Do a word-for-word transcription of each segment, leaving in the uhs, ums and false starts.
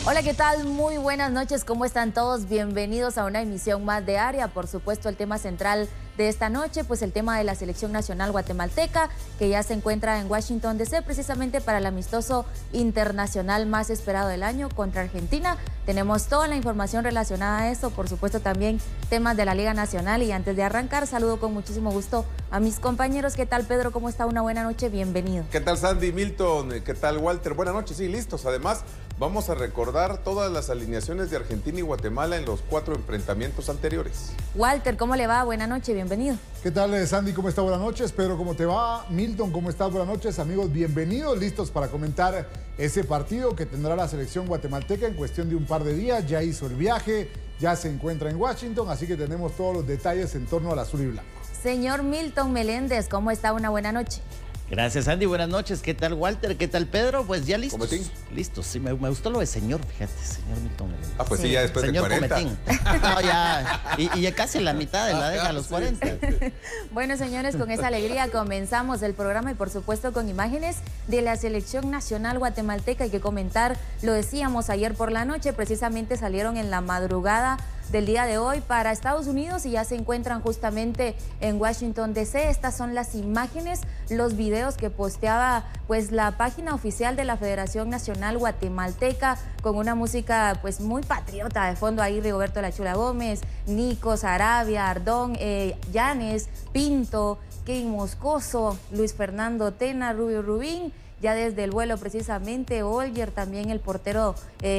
Hola, ¿qué tal? Muy buenas noches, ¿cómo están todos? Bienvenidos a una emisión más de Área. Por supuesto, el tema central de esta noche, pues el tema de la selección nacional guatemalteca, que ya se encuentra en Washington D C precisamente para el amistoso internacional más esperado del año contra Argentina. Tenemos toda la información relacionada a eso, por supuesto también temas de la Liga Nacional. Y antes de arrancar, saludo con muchísimo gusto a mis compañeros. ¿Qué tal, Pedro? ¿Cómo está? Una buena noche, bienvenido. ¿Qué tal, Sandy, Milton? ¿Qué tal, Walter? Buenas noches, sí, listos. Además, vamos a recordar todas las alineaciones de Argentina y Guatemala en los cuatro enfrentamientos anteriores. Walter, ¿cómo le va? Buena noche, bienvenido. ¿Qué tal, Sandy? ¿Cómo está? Buenas noches. Pedro, ¿cómo te va? Milton, ¿cómo estás? Buenas noches, amigos. Bienvenidos, listos para comentar ese partido que tendrá la selección guatemalteca en cuestión de un par de días. Ya hizo el viaje, ya se encuentra en Washington, así que tenemos todos los detalles en torno al azul y blanco. Señor Milton Meléndez, ¿cómo está? Una buena noche. Gracias, Andy. Buenas noches. ¿Qué tal, Walter? ¿Qué tal, Pedro? Pues ya listos. ¿Cometín? Listos. Sí, me, me gustó lo de señor, fíjate, señor Milton Meléndez. Ah, pues sí, Sí. ya después Señor de cuarenta. Cometín. No, ya. Y, y ya casi la mitad de la deja a los Sí. cuarenta. Bueno, señores, con esa alegría comenzamos el programa y por supuesto con imágenes de la selección nacional guatemalteca. Hay que comentar, lo decíamos ayer por la noche, precisamente salieron en la madrugada del día de hoy para Estados Unidos y ya se encuentran justamente en Washington D C. Estas son las imágenes, los videos que posteaba pues la página oficial de la Federación Nacional Guatemalteca, con una música pues muy patriota de fondo. Ahí Rigoberto La Chula Gómez, Nico, Sarabia, Ardón, eh, Llanes, Pinto, Kevin Moscoso, Luis Fernando Tena, Rubio Rubín. Ya desde el vuelo precisamente, Olger, también el portero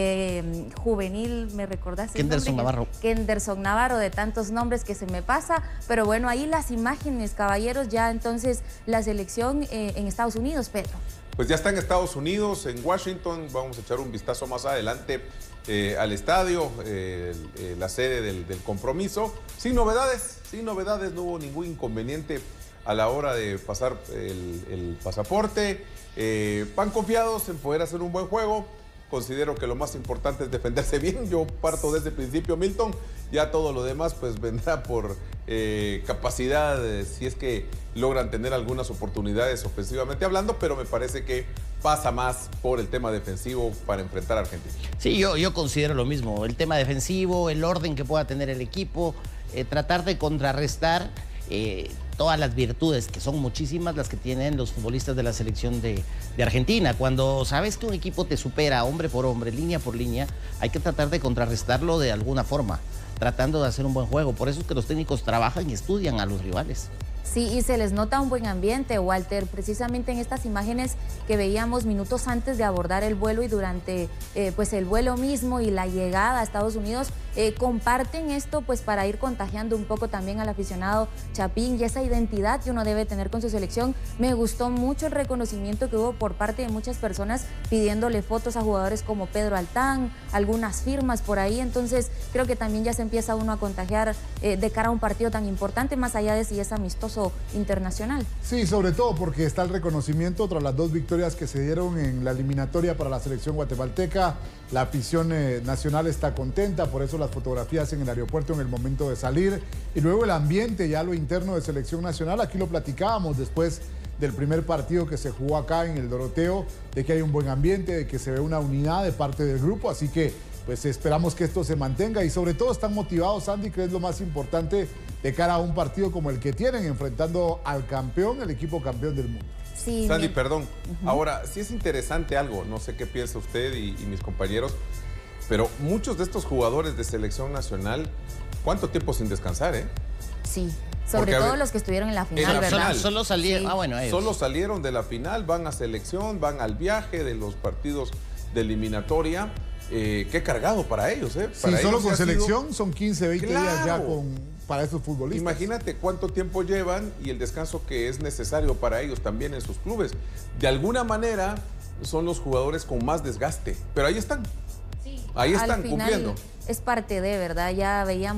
eh, juvenil, ¿me recordaste? Kenderson Navarro. Kenderson Navarro, de tantos nombres que se me pasa. Pero bueno, ahí las imágenes, caballeros, ya entonces la selección eh, en Estados Unidos, Pedro. Pues ya está en Estados Unidos, en Washington. Vamos a echar un vistazo más adelante eh, al estadio, eh, eh, la sede del, del compromiso. Sin novedades, sin novedades, no hubo ningún inconveniente a la hora de pasar el, el pasaporte. Eh, van confiados en poder hacer un buen juego. Considero que lo más importante es defenderse bien. Yo parto desde el principio, Milton. Ya todo lo demás pues vendrá por eh, capacidad, eh, si es que logran tener algunas oportunidades ofensivamente hablando, pero me parece que pasa más por el tema defensivo para enfrentar a Argentina. Sí, yo, yo considero lo mismo. El tema defensivo, el orden que pueda tener el equipo, eh, tratar de contrarrestar eh, todas las virtudes, que son muchísimas las que tienen los futbolistas de la selección de, de Argentina. Cuando sabes que un equipo te supera hombre por hombre, línea por línea, hay que tratar de contrarrestarlo de alguna forma, tratando de hacer un buen juego. Por eso es que los técnicos trabajan y estudian a los rivales. Sí, y se les nota un buen ambiente, Walter, precisamente en estas imágenes que veíamos minutos antes de abordar el vuelo y durante eh, pues el vuelo mismo y la llegada a Estados Unidos, eh, comparten esto pues para ir contagiando un poco también al aficionado chapín y esa identidad que uno debe tener con su selección. Me gustó mucho el reconocimiento que hubo por parte de muchas personas pidiéndole fotos a jugadores como Pedro Altán, algunas firmas por ahí. Entonces creo que también ya se empieza uno a contagiar eh, de cara a un partido tan importante, más allá de si es amistoso internacional. Sí, sobre todo porque está el reconocimiento tras las dos victorias que se dieron en la eliminatoria para la selección guatemalteca. La afición eh, nacional está contenta, por eso las fotografías en el aeropuerto en el momento de salir. Y luego el ambiente, ya lo interno de selección nacional, aquí lo platicábamos después del primer partido que se jugó acá en el Doroteo, de que hay un buen ambiente, de que se ve una unidad de parte del grupo, así que pues esperamos que esto se mantenga y sobre todo están motivados, Andy, que es lo más importante de cara a un partido como el que tienen, enfrentando al campeón, el equipo campeón del mundo. Sí, Sandy, mi... perdón. Uh-huh. Ahora, sí es interesante algo, no sé qué piensa usted y, y mis compañeros, pero muchos de estos jugadores de selección nacional, ¿cuánto tiempo sin descansar, eh? Sí, sobre Porque, todo ver, los que estuvieron en la final, la ¿verdad? final. Solo, solo salieron, Sí. ah bueno, ellos. Solo salieron de la final, van a selección, van al viaje de los partidos de eliminatoria. Eh, qué cargado para ellos, ¿eh? Para sí, solo ellos con ha sido... selección son quince, veinte Claro. días ya con, para estos futbolistas. Imagínate cuánto tiempo llevan y el descanso que es necesario para ellos también en sus clubes. De alguna manera son los jugadores con más desgaste, pero ahí están. Sí. Ahí están Al final, cumpliendo. es parte de, ¿verdad? Ya veíamos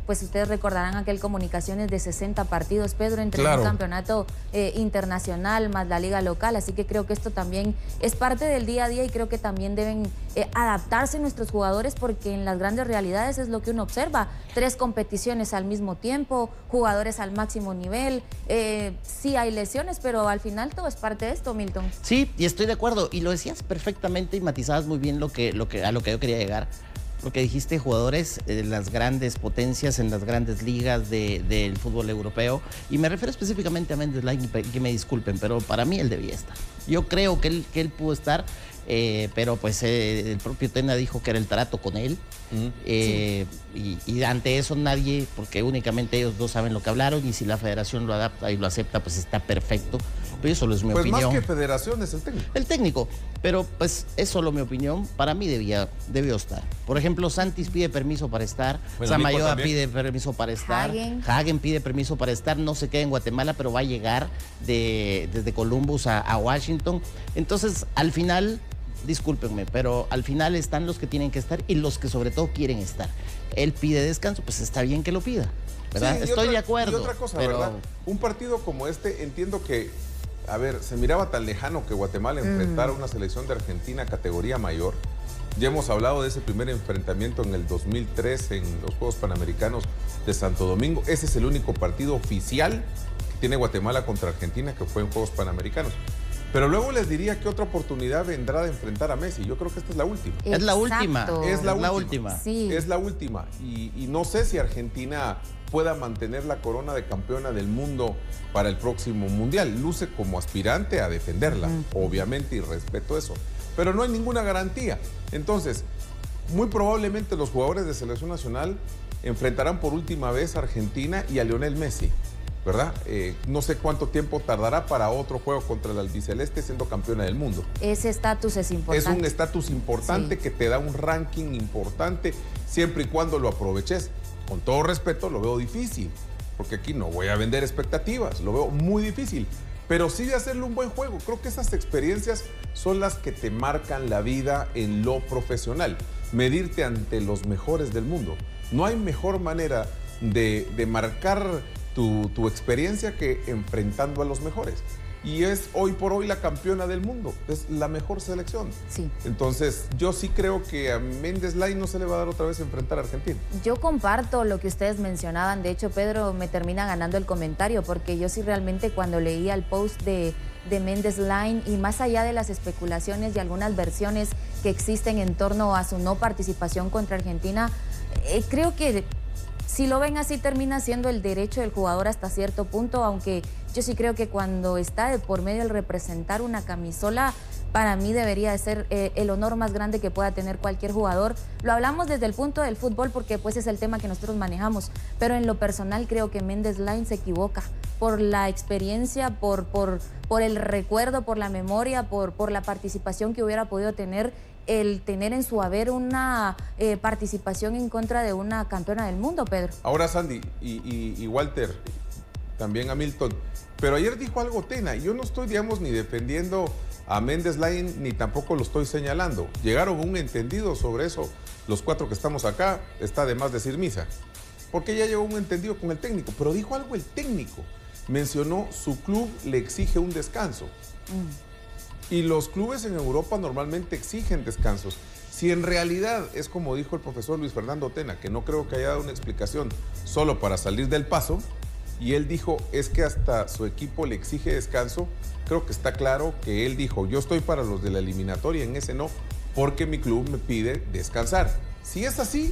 pues ustedes recordarán aquel Comunicaciones de sesenta partidos, Pedro, entre Claro. un campeonato eh, internacional más la liga local, así que creo que esto también es parte del día a día y creo que también deben eh, adaptarse nuestros jugadores porque en las grandes realidades es lo que uno observa, tres competiciones al mismo tiempo, jugadores al máximo nivel, eh, sí hay lesiones, pero al final todo es parte de esto, Milton. Sí, y estoy de acuerdo, y lo decías perfectamente y matizabas muy bien lo que, lo que, a lo que yo quería llegar. Lo que dijiste, jugadores de las grandes potencias en las grandes ligas de, del fútbol europeo, y me refiero específicamente a Mendes Lain, que me disculpen, pero para mí él debía estar. Yo creo que él, que él pudo estar, eh, pero pues eh, el propio Tena dijo que era el trato con él, uh-huh. eh, sí. y, y ante eso nadie, porque únicamente ellos dos saben lo que hablaron, y si la federación lo adapta y lo acepta, pues está perfecto. Pero eso es mi pues opinión. Pues más que federación es el técnico. El técnico, pero pues es solo mi opinión. Para mí debía, debió estar. Por ejemplo, Santis pide permiso para estar, bueno, Samayoa pide permiso para estar, Hagen. Hagen pide permiso para estar, no se queda en Guatemala, pero va a llegar de, desde Columbus a, a Washington. Entonces, al final, discúlpenme, pero al final están los que tienen que estar y los que sobre todo quieren estar. Él pide descanso, pues está bien que lo pida, ¿verdad? Sí, Estoy otra, de acuerdo. Y otra cosa, pero... ¿verdad? Un partido como este, entiendo que a ver, se miraba tan lejano que Guatemala enfrentara mm. una selección de Argentina categoría mayor. Ya hemos hablado de ese primer enfrentamiento en el dos mil tres en los Juegos Panamericanos de Santo Domingo. Ese es el único partido oficial que tiene Guatemala contra Argentina que fue en Juegos Panamericanos. Pero luego les diría que otra oportunidad vendrá de enfrentar a Messi. Yo creo que esta es la última. Exacto. Es la última. Es la, la última. última. Sí. Es la última. Y, y no sé si Argentina pueda mantener la corona de campeona del mundo para el próximo mundial. Luce como aspirante a defenderla, uh-huh. obviamente, y respeto eso. Pero no hay ninguna garantía. Entonces, muy probablemente los jugadores de selección nacional enfrentarán por última vez a Argentina y a Lionel Messi, ¿verdad? Eh, no sé cuánto tiempo tardará para otro juego contra el albiceleste siendo campeona del mundo. Ese estatus es importante. Es un estatus importante sí. que te da un ranking importante siempre y cuando lo aproveches. Con todo respeto, lo veo difícil, porque aquí no voy a vender expectativas, lo veo muy difícil, pero sí de hacerle un buen juego. Creo que esas experiencias son las que te marcan la vida en lo profesional, medirte ante los mejores del mundo. No hay mejor manera de, de marcar tu, tu experiencia que enfrentando a los mejores. Y es hoy por hoy la campeona del mundo, es la mejor selección. Sí. Entonces, yo sí creo que a Mendes Lain no se le va a dar otra vez a enfrentar a Argentina. Yo comparto lo que ustedes mencionaban, de hecho, Pedro me termina ganando el comentario, porque yo sí realmente cuando leía el post de, de Mendes Lain, y más allá de las especulaciones y algunas versiones que existen en torno a su no participación contra Argentina, eh, creo que si lo ven así termina siendo el derecho del jugador hasta cierto punto, aunque yo sí creo que cuando está de por medio el representar una camisola, para mí debería de ser eh, el honor más grande que pueda tener cualquier jugador. Lo hablamos desde el punto del fútbol porque pues es el tema que nosotros manejamos, pero en lo personal creo que Mendes Lain se equivoca por la experiencia, por, por, por el recuerdo, por la memoria, por, por la participación que hubiera podido tener, el tener en su haber una eh, participación en contra de una campeona del mundo, Pedro. Ahora, Sandy y, y, y Walter, también a Milton, pero ayer dijo algo Tena, y yo no estoy, digamos, ni defendiendo a Mendes Lain, ni tampoco lo estoy señalando. Llegaron a un entendido sobre eso, los cuatro que estamos acá, está de más decir misa, porque ya llegó un entendido con el técnico, pero dijo algo el técnico, mencionó su club le exige un descanso. Mm. Y los clubes en Europa normalmente exigen descansos. Si en realidad es como dijo el profesor Luis Fernando Tena, que no creo que haya dado una explicación solo para salir del paso, y él dijo es que hasta su equipo le exige descanso, creo que está claro que él dijo yo estoy para los de la eliminatoria, en ese no, porque mi club me pide descansar. Si es así,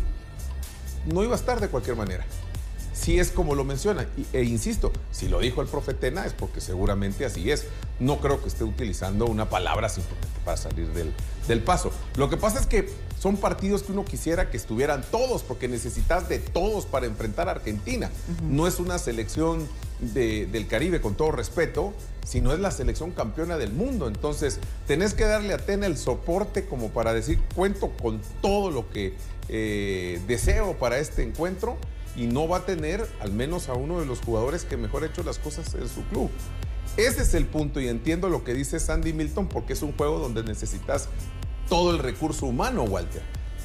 no iba a estar de cualquier manera. Si es como lo menciona, e insisto, si lo dijo el profe Tena es porque seguramente así es. No creo que esté utilizando una palabra simplemente para salir del, del paso. Lo que pasa es que son partidos que uno quisiera que estuvieran todos, porque necesitas de todos para enfrentar a Argentina. Uh-huh. No es una selección de, del Caribe, con todo respeto, sino es la selección campeona del mundo. Entonces, tenés que darle a Tena el soporte como para decir, cuento con todo lo que eh, deseo para este encuentro, y no va a tener al menos a uno de los jugadores que mejor ha hecho las cosas en su club. Ese es el punto, y entiendo lo que dice Sandy Milton, porque es un juego donde necesitas todo el recurso humano, Walter.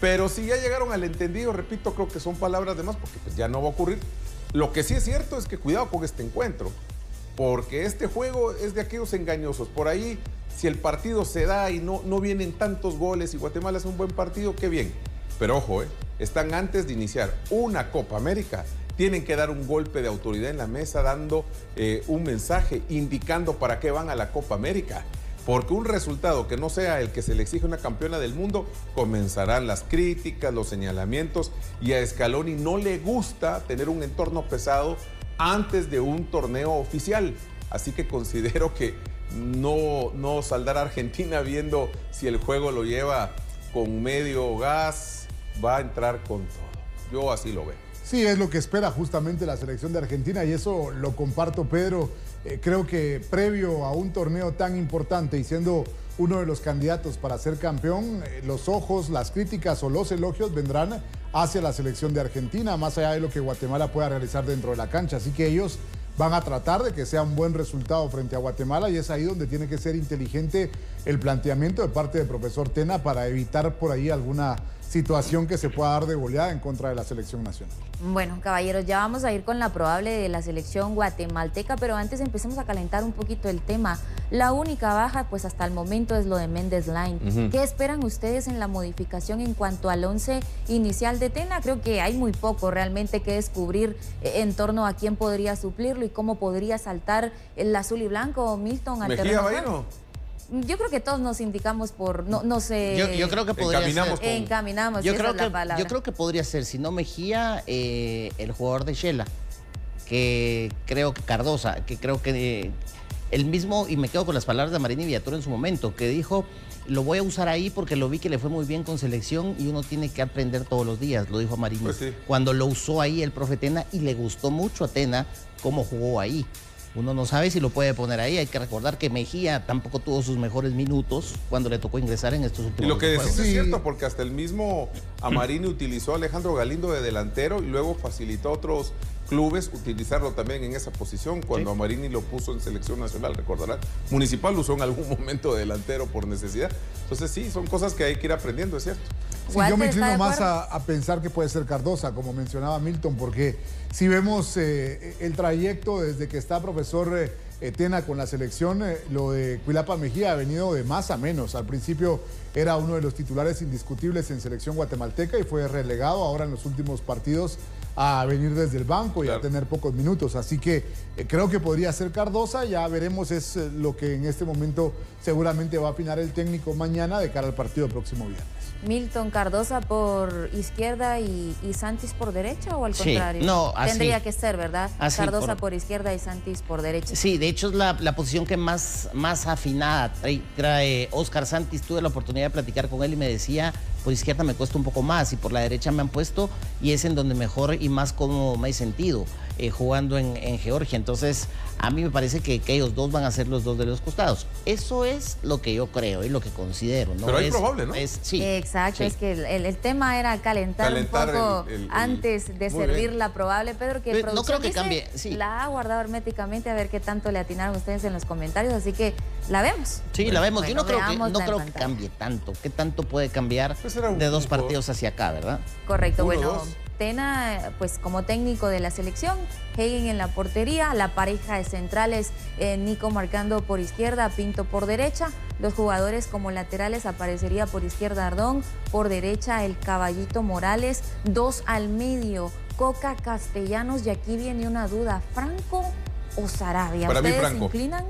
Pero si ya llegaron al entendido, repito, creo que son palabras de más porque pues, ya no va a ocurrir. Lo que sí es cierto es que cuidado con este encuentro, porque este juego es de aquellos engañosos. Por ahí, si el partido se da y no, no vienen tantos goles y Guatemala hace un buen partido, qué bien. Pero ojo, eh, están antes de iniciar una Copa América. Tienen que dar un golpe de autoridad en la mesa, dando eh, un mensaje, indicando para qué van a la Copa América. Porque un resultado que no sea el que se le exige a una campeona del mundo, comenzarán las críticas, los señalamientos, y a Scaloni no le gusta tener un entorno pesado antes de un torneo oficial. Así que considero que no, no saldrá Argentina viendo si el juego lo lleva con medio gas, va a entrar con todo. Yo así lo veo. Sí, es lo que espera justamente la selección de Argentina y eso lo comparto, Pedro. Eh, creo que previo a un torneo tan importante y siendo uno de los candidatos para ser campeón, eh, los ojos, las críticas o los elogios vendrán hacia la selección de Argentina, más allá de lo que Guatemala pueda realizar dentro de la cancha. Así que ellos van a tratar de que sea un buen resultado frente a Guatemala y es ahí donde tiene que ser inteligente el planteamiento de parte del profesor Tena para evitar por ahí alguna situación que se pueda dar de goleada en contra de la selección nacional. Bueno, caballeros, ya vamos a ir con la probable de la selección guatemalteca, pero antes empecemos a calentar un poquito el tema. La única baja, pues hasta el momento, es lo de Méndez Line. Uh-huh. ¿Qué esperan ustedes en la modificación en cuanto al once inicial de Tena? Creo que hay muy poco realmente que descubrir en torno a quién podría suplirlo y cómo podría saltar el azul y blanco. Milton, Mejía Baino. Yo creo que todos nos indicamos por, no, no sé. Yo, yo creo que podría encaminamos ser. Con... Encaminamos, yo esa creo es que, la palabra. Yo creo que podría ser, si no Mejía, eh, el jugador de Shela, que creo que Cardosa, que creo que eh, el mismo, y me quedo con las palabras de Marini Villatoro en su momento, que dijo, lo voy a usar ahí porque lo vi que le fue muy bien con selección y uno tiene que aprender todos los días, lo dijo Marini. Pues sí. Cuando lo usó ahí el profe Tena y le gustó mucho a Tena cómo jugó ahí. Uno no sabe si lo puede poner ahí. Hay que recordar que Mejía tampoco tuvo sus mejores minutos cuando le tocó ingresar en estos últimos Y lo que decís juegos. es cierto, porque hasta el mismo Amarini utilizó a Alejandro Galindo de delantero y luego facilitó a otros clubes utilizarlo también en esa posición cuando sí. Amarini lo puso en selección nacional, recordarán. Municipal usó en algún momento de delantero por necesidad. Entonces sí, son cosas que hay que ir aprendiendo, es cierto. Sí, yo me inclino más a, a pensar que puede ser Cardosa, como mencionaba Milton, porque si vemos eh, el trayecto desde que está profesor eh, Tena con la selección, eh, lo de Cuilapa Mejía ha venido de más a menos. Al principio era uno de los titulares indiscutibles en selección guatemalteca y fue relegado ahora en los últimos partidos a venir desde el banco y claro. a tener pocos minutos. Así que eh, creo que podría ser Cardosa. Ya veremos, es eh, lo que en este momento seguramente va a afinar el técnico mañana de cara al partido próximo viernes. Milton, Cardosa por izquierda y, y Santis por derecha, o al sí, contrario? No, así. Tendría que ser, ¿verdad? Así, Cardosa por... por izquierda y Santis por derecha. Sí, de hecho es la, la posición que más, más afinada trae, trae Oscar Santis. Tuve la oportunidad de platicar con él y me decía, por izquierda me cuesta un poco más y por la derecha me han puesto y es en donde mejor y más cómodo me he sentido eh, jugando en, en Georgia. Entonces, a mí me parece que, que ellos dos van a ser los dos de los costados. Eso es lo que yo creo y lo que considero, ¿no? Pero es es probable, ¿no? Es, sí. Exacto, sí. Es que el, el tema era calentar, calentar un poco el, el, el, antes de servir bien. La probable, Pedro, que Pero no creo que dice, cambie. Sí. La ha guardado herméticamente, a ver qué tanto le atinaron ustedes en los comentarios, así que la vemos. Sí, bueno, la vemos. Bueno, yo no creo, que, no creo que cambie tanto. ¿Qué tanto puede cambiar pues de dos punto. partidos hacia acá, verdad? Correcto, Uno, bueno. Dos. Tena, pues como técnico de la selección, Hagen en la portería, la pareja de centrales, eh, Nico marcando por izquierda, Pinto por derecha, los jugadores como laterales aparecería por izquierda Ardón, por derecha el Caballito Morales, dos al medio, Coca, Castellanos, y aquí viene una duda, ¿Franco o Sarabia? Para ¿Ustedes mí, Franco. se inclinan?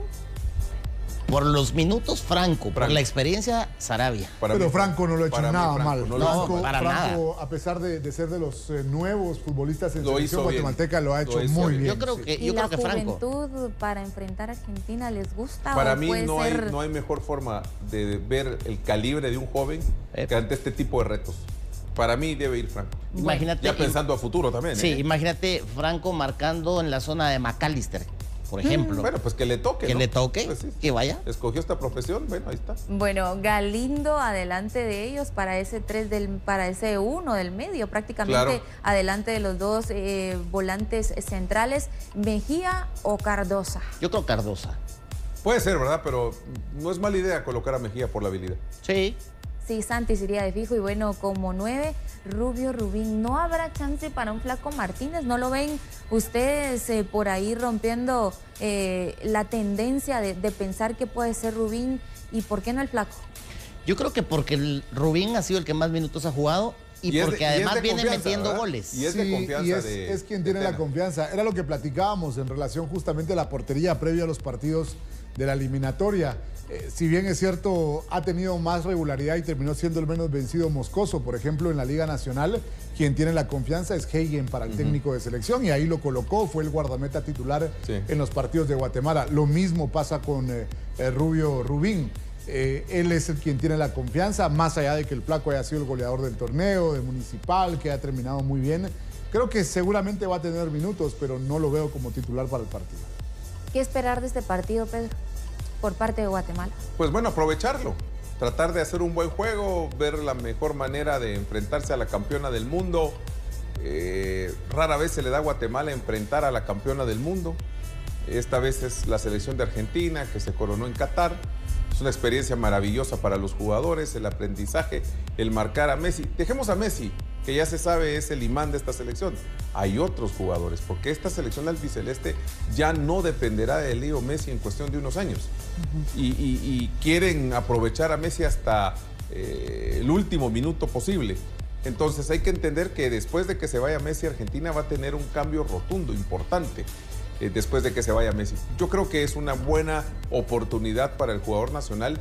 Por los minutos, Franco, Franco. Por la experiencia, Sarabia. Para Pero mí, Franco no lo ha hecho nada Franco, mal. No, Franco, no, para Franco nada. a pesar de, de ser de los eh, nuevos futbolistas en lo selección guatemalteca, lo ha hecho lo muy bien. Yo creo que, ¿Y yo la creo que Franco. juventud para enfrentar a Argentina les gusta? Para o mí puede no, ser... hay, no hay mejor forma de ver el calibre de un joven eh. que ante este tipo de retos. Para mí debe ir Franco. Imagínate, ya pensando a futuro también. Sí, ¿eh? imagínate Franco marcando en la zona de McAllister, por ejemplo. Bueno, pues que le toque, Que ¿no? le toque, pues sí. que vaya. Escogió esta profesión, bueno, ahí está. Bueno, Galindo adelante de ellos para ese tres del, para ese uno del medio, prácticamente claro. adelante de los dos eh, volantes centrales, Mejía o Cardosa. Yo creo Cardosa. Puede ser, ¿verdad? Pero no es mala idea colocar a Mejía por la habilidad. Sí. Sí, Santis iría de fijo y bueno, como nueve, Rubio Rubín. ¿No habrá chance para un Flaco Martínez? ¿No lo ven ustedes eh, por ahí rompiendo eh, la tendencia de, de pensar que puede ser Rubín y por qué no el Flaco? Yo creo que porque el Rubín ha sido el que más minutos ha jugado y, y porque de, además y viene metiendo ¿verdad? goles. Y es, sí, de confianza y es, de, es quien tiene la confianza. Era lo que platicábamos en relación justamente a la portería previa a los partidos de la eliminatoria. Eh, si bien es cierto, ha tenido más regularidad y terminó siendo el menos vencido Moscoso, por ejemplo, en la Liga Nacional, quien tiene la confianza es Hagen para el uh-huh. técnico de selección y ahí lo colocó, fue el guardameta titular sí. en los partidos de Guatemala. Lo mismo pasa con eh, eh, Rubio Rubín. Eh, él es el quien tiene la confianza, más allá de que el Flaco haya sido el goleador del torneo, de Municipal, que ha terminado muy bien. Creo que seguramente va a tener minutos, pero no lo veo como titular para el partido. ¿Qué esperar de este partido, Pedro, por parte de Guatemala? Pues bueno, aprovecharlo, tratar de hacer un buen juego, ver la mejor manera de enfrentarse a la campeona del mundo. Eh, rara vez se le da a Guatemala enfrentar a la campeona del mundo. Esta vez es la selección de Argentina, que se coronó en Qatar. Es una experiencia maravillosa para los jugadores, el aprendizaje, el marcar a Messi. Dejemos a Messi, que ya se sabe es el imán de esta selección. Hay otros jugadores, porque esta selección albiceleste ya no dependerá de Leo Messi en cuestión de unos años. Uh-huh. y, y, y quieren aprovechar a Messi hasta eh, el último minuto posible. Entonces hay que entender que después de que se vaya Messi, Argentina va a tener un cambio rotundo, importante. Después de que se vaya Messi. Yo creo que es una buena oportunidad para el jugador nacional.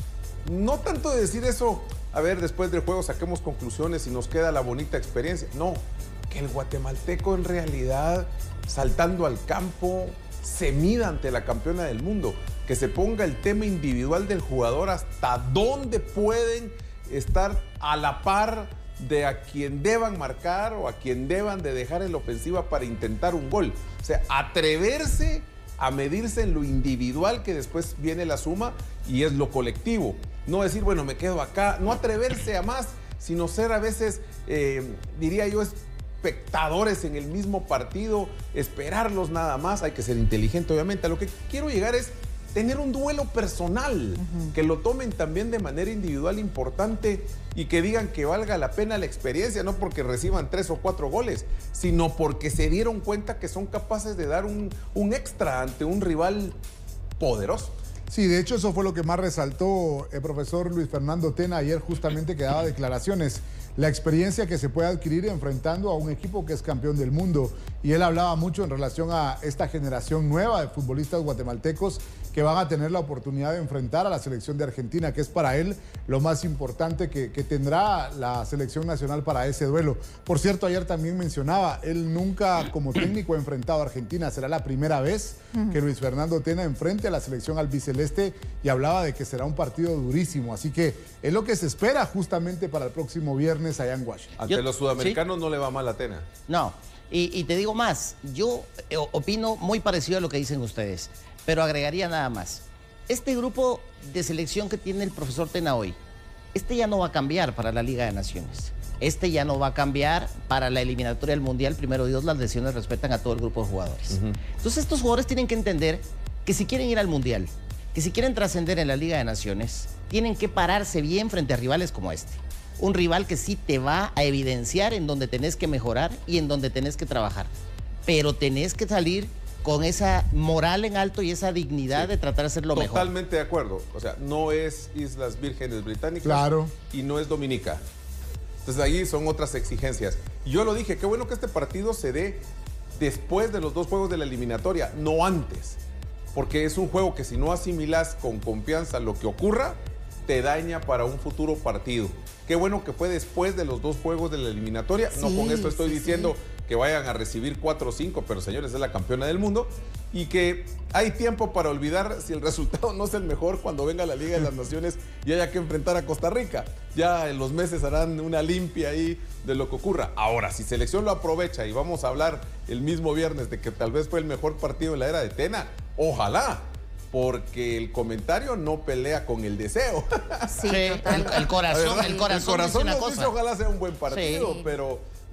No tanto de decir eso, a ver, después del juego saquemos conclusiones y nos queda la bonita experiencia. No, que el guatemalteco en realidad, saltando al campo, se mida ante la campeona del mundo. Que se ponga el tema individual del jugador, hasta dónde pueden estar a la par de a quien deban marcar o a quien deban de dejar en la ofensiva para intentar un gol. O sea, atreverse a medirse en lo individual, que después viene la suma y es lo colectivo. No decir, bueno, me quedo acá, no atreverse a más, sino ser a veces, eh, diría yo, espectadores en el mismo partido, esperarlos nada más. Hay que ser inteligente, obviamente. A lo que quiero llegar es tener un duelo personal, uh-huh. que lo tomen también de manera individual importante y que digan que valga la pena la experiencia, no porque reciban tres o cuatro goles, sino porque se dieron cuenta que son capaces de dar un, un extra ante un rival poderoso. Sí, de hecho eso fue lo que más resaltó el profesor Luis Fernando Tena ayer, justamente, que daba declaraciones. La experiencia que se puede adquirir enfrentando a un equipo que es campeón del mundo. Y él hablaba mucho en relación a esta generación nueva de futbolistas guatemaltecos que van a tener la oportunidad de enfrentar a la selección de Argentina, que es para él lo más importante que, que tendrá la selección nacional para ese duelo. Por cierto, ayer también mencionaba, él nunca como técnico ha enfrentado a Argentina. Será la primera vez que Luis Fernando Tena enfrente a la selección albiceleste y hablaba de que será un partido durísimo. Así que es lo que se espera justamente para el próximo viernes allá en Washington. Ante yo, los sudamericanos ¿sí? no le va mal a Tena. No, y, y te digo más, yo opino muy parecido a lo que dicen ustedes, pero agregaría nada más. Este grupo de selección que tiene el profesor Tena hoy, este ya no va a cambiar para la Liga de Naciones. Este ya no va a cambiar para la eliminatoria del Mundial. Primero Dios, las lesiones respetan a todo el grupo de jugadores. Uh-huh. Entonces estos jugadores tienen que entender que si quieren ir al Mundial, que si quieren trascender en la Liga de Naciones, tienen que pararse bien frente a rivales como este. Un rival que sí te va a evidenciar en donde tenés que mejorar y en donde tenés que trabajar. Pero tenés que salir con esa moral en alto y esa dignidad sí. de tratar de hacer lo mejor. Totalmente de acuerdo. O sea, no es Islas Vírgenes Británicas claro. y no es Dominica. Entonces ahí son otras exigencias. Y yo lo dije, qué bueno que este partido se dé después de los dos juegos de la eliminatoria, no antes. Porque es un juego que si no asimilas con confianza lo que ocurra, te daña para un futuro partido. Qué bueno que fue después de los dos juegos de la eliminatoria. Sí, no con esto estoy sí, diciendo sí. que vayan a recibir cuatro o cinco, pero señores, es la campeona del mundo. Y que hay tiempo para olvidar si el resultado no es el mejor cuando venga la Liga de las Naciones y haya que enfrentar a Costa Rica. Ya en los meses harán una limpia ahí de lo que ocurra. Ahora, si selección lo aprovecha y vamos a hablar el mismo viernes de que tal vez fue el mejor partido de la era de Tena, ojalá. Porque el comentario no pelea con el deseo. Sí, el, el corazón, el corazón, el corazón nos dice ojalá sea un buen partido, sí. pero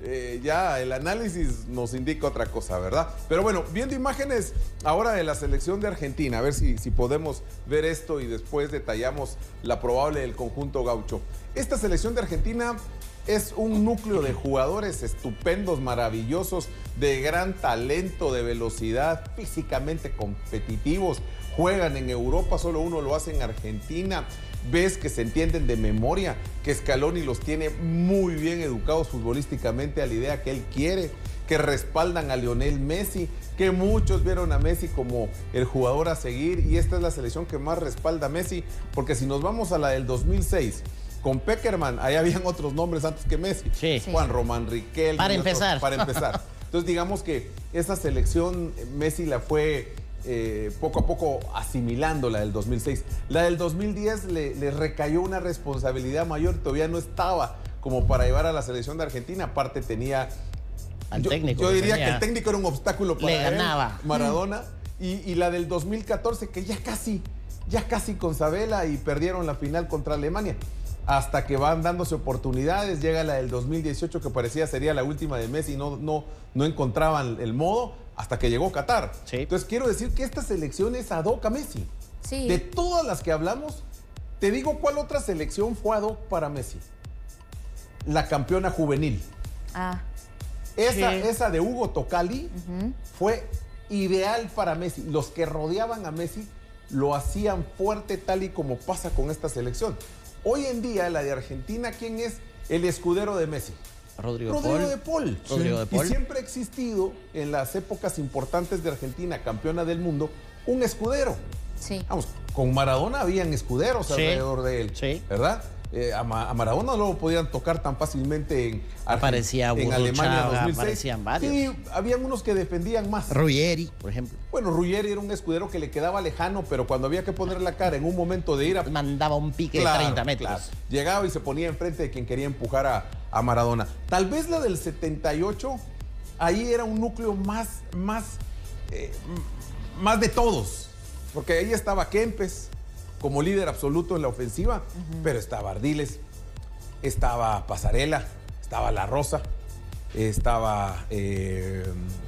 eh, ya el análisis nos indica otra cosa, ¿verdad? Pero bueno, viendo imágenes ahora de la selección de Argentina, a ver si, si podemos ver esto y después detallamos la probable del conjunto gaucho. Esta selección de Argentina es un núcleo de jugadores estupendos, maravillosos, de gran talento, de velocidad, físicamente competitivos. Juegan en Europa, solo uno lo hace en Argentina. Ves que se entienden de memoria, que Scaloni los tiene muy bien educados futbolísticamente a la idea que él quiere, que respaldan a Lionel Messi, que muchos vieron a Messi como el jugador a seguir, y esta es la selección que más respalda a Messi, porque si nos vamos a la del dos mil seis, con Pekerman, ahí habían otros nombres antes que Messi. Sí. Juan Román Riquelme. Para empezar. Para empezar. Entonces digamos que esa selección Messi la fue eh, poco a poco asimilando, la del dos mil seis. La del dos mil diez le, le recayó una responsabilidad mayor, todavía no estaba como para llevar a la selección de Argentina. Aparte tenía... Al yo, técnico. Yo que diría tenía. que el técnico era un obstáculo para Le él, ganaba. Maradona. Y, y la del dos mil catorce, que ya casi, ya casi con Sabela y perdieron la final contra Alemania. Hasta que van dándose oportunidades, llega la del dos mil dieciocho que parecía sería la última de Messi, no, no, no encontraban el modo hasta que llegó Qatar. Sí. Entonces quiero decir que esta selección es ad hoc a Messi. Sí. De todas las que hablamos, te digo cuál otra selección fue ad hoc para Messi. La campeona juvenil. Ah, Esa, Sí. esa de Hugo Tocali ujú. fue ideal para Messi. Los que rodeaban a Messi lo hacían fuerte, tal y como pasa con esta selección. Hoy en día, la de Argentina, ¿quién es el escudero de Messi? Rodrigo, Rodrigo Paul. de Paul. Rodrigo de Paul. Y siempre ha existido en las épocas importantes de Argentina, campeona del mundo, un escudero. Sí. Vamos, con Maradona habían escuderos Sí. alrededor de él, Sí. ¿verdad? Eh, a, Ma- a Maradona no lo podían tocar tan fácilmente en, Argen- Aparecía en Burruchaga, Alemania dos mil seis. aparecían varios. Sí, habían unos que defendían más. Ruggeri, por ejemplo. Bueno, Ruggeri era un escudero que le quedaba lejano, pero cuando había que poner la cara en un momento de ir a... Mandaba un pique Claro, de treinta metros. claro. Llegaba y se ponía enfrente de quien quería empujar a, a Maradona. Tal vez la del setenta y ocho, ahí era un núcleo más, más, eh, m- más de todos. Porque ahí estaba Kempes como líder absoluto en la ofensiva, uh-huh. pero estaba Ardiles, estaba Pasarela, estaba La Rosa, estaba, eh,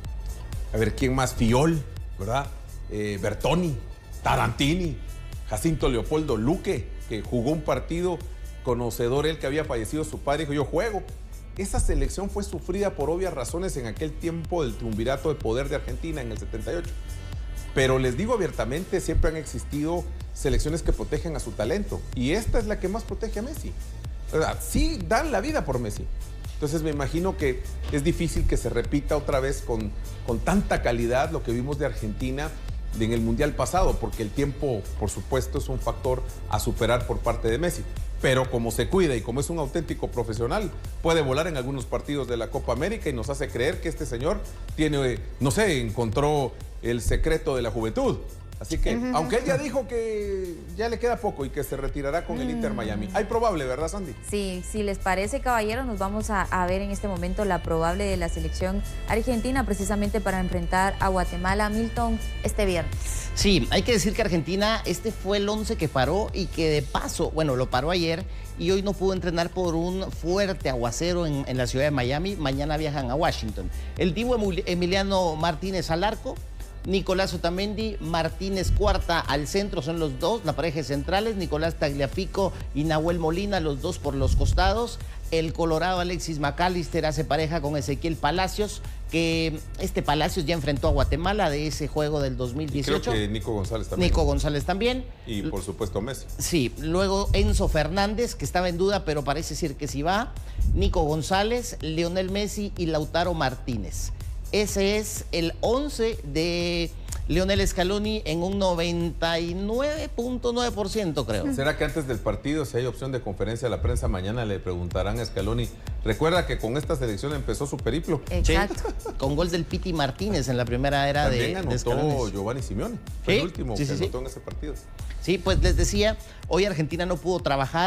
a ver, ¿quién más? Fiol, ¿verdad? Eh, Bertoni, Tarantini, Jacinto Leopoldo Luque, que jugó un partido, conocedor él que había fallecido su padre, dijo, yo juego. Esa selección fue sufrida por obvias razones en aquel tiempo del triunvirato de poder de Argentina en el setenta y ocho. Pero les digo abiertamente, siempre han existido selecciones que protegen a su talento. Y esta es la que más protege a Messi. ¿Verdad? Sí, dan la vida por Messi. Entonces me imagino que es difícil que se repita otra vez con, con tanta calidad lo que vimos de Argentina en el Mundial pasado, porque el tiempo, por supuesto, es un factor a superar por parte de Messi. Pero como se cuida y como es un auténtico profesional, puede volar en algunos partidos de la Copa América y nos hace creer que este señor tiene, no sé, encontró el secreto de la juventud. Así que, uh-huh. aunque él ya dijo que ya le queda poco y que se retirará con el Inter Miami. Hay probable, ¿verdad, Sandy? Sí, si les parece, caballeros, nos vamos a, a ver en este momento la probable de la selección argentina, precisamente para enfrentar a Guatemala, Milton, este viernes. Sí, hay que decir que Argentina, este fue el once que paró y que de paso, bueno, lo paró ayer y hoy no pudo entrenar por un fuerte aguacero en, en la ciudad de Miami. Mañana viajan a Washington. El Divo Emiliano Martínez al arco, Nicolás Otamendi, Martínez Cuarta al centro, son los dos, la pareja centrales, Nicolás Tagliafico y Nahuel Molina, los dos por los costados. El colorado Alexis McAllister hace pareja con Ezequiel Palacios, que este Palacios ya enfrentó a Guatemala de ese juego del dos mil dieciocho. Y creo que Nico González también. Nico González también. Y por supuesto Messi. Sí, luego Enzo Fernández, que estaba en duda, pero parece ser que sí va. Nico González, Lionel Messi y Lautaro Martínez. Ese es el once de Lionel Scaloni en un noventa y nueve punto nueve por ciento, creo. ¿Será que antes del partido, si hay opción de conferencia a la prensa, mañana le preguntarán a Scaloni? Recuerda que con esta selección empezó su periplo. Exacto. Sí, con gol del Piti Martínez en la primera era También de, anotó de Scaloni. Giovanni Simeone. Fue Sí, el último sí, que sí, anotó sí. en ese partido. Sí, pues les decía, hoy Argentina no pudo trabajar.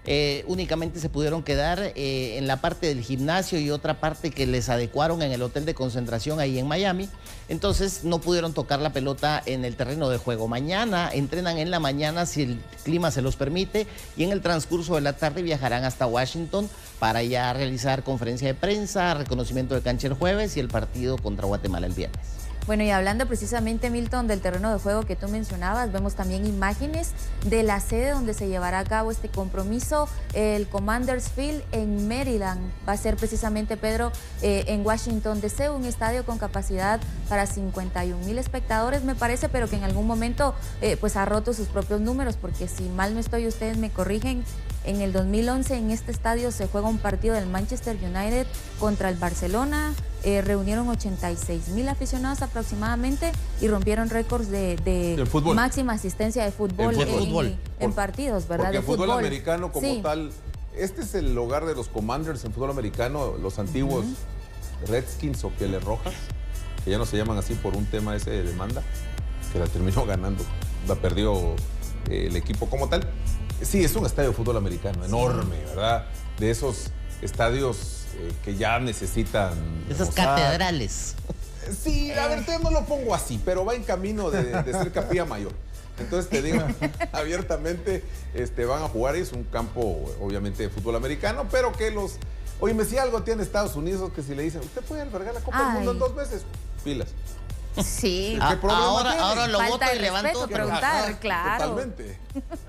Eh, únicamente se pudieron quedar eh, en la parte del gimnasio y otra parte que les adecuaron en el hotel de concentración ahí en Miami. Entonces no pudieron tocar la pelota en el terreno de juego. Mañana entrenan en la mañana si el clima se los permite y en el transcurso de la tarde viajarán hasta Washington para ya realizar conferencia de prensa, reconocimiento de cancha el jueves y el partido contra Guatemala el viernes. Bueno, y hablando precisamente, Milton, del terreno de juego que tú mencionabas, vemos también imágenes de la sede donde se llevará a cabo este compromiso, el Commanders Field en Maryland. Va a ser precisamente, Pedro, eh, en Washington D C, un estadio con capacidad para cincuenta y un mil espectadores, me parece, pero que en algún momento eh, pues ha roto sus propios números, porque si mal no estoy, ustedes me corrigen, en el dos mil once en este estadio se juega un partido del Manchester United contra el Barcelona. Eh, reunieron ochenta y seis mil aficionados aproximadamente y rompieron récords de, de máxima asistencia de fútbol en, en, fútbol. en, en partidos, ¿verdad? Porque de el fútbol, fútbol americano como sí. tal, este es el hogar de los Commanders en fútbol americano, los antiguos uh-huh. Redskins o Pieles Rojas, que ya no se llaman así por un tema ese de demanda, que la terminó ganando, la perdió eh, el equipo como tal. Sí, es un estadio de fútbol americano enorme, ¿verdad? De esos estadios eh, que ya necesitan... Esas catedrales. Sí, a ver, no lo pongo así, pero va en camino de, de ser Capilla Mayor. Entonces te digo abiertamente, este, van a jugar, es un campo obviamente de fútbol americano, pero que los... Oye, me si algo tiene Estados Unidos, que si le dicen, usted puede albergar la Copa Ay. del Mundo en dos meses, pilas. Sí. ¿Qué problema ahora, tiene? ahora lo Falta voto y de levanto respeto, otro. preguntar, Ajá, claro. Totalmente.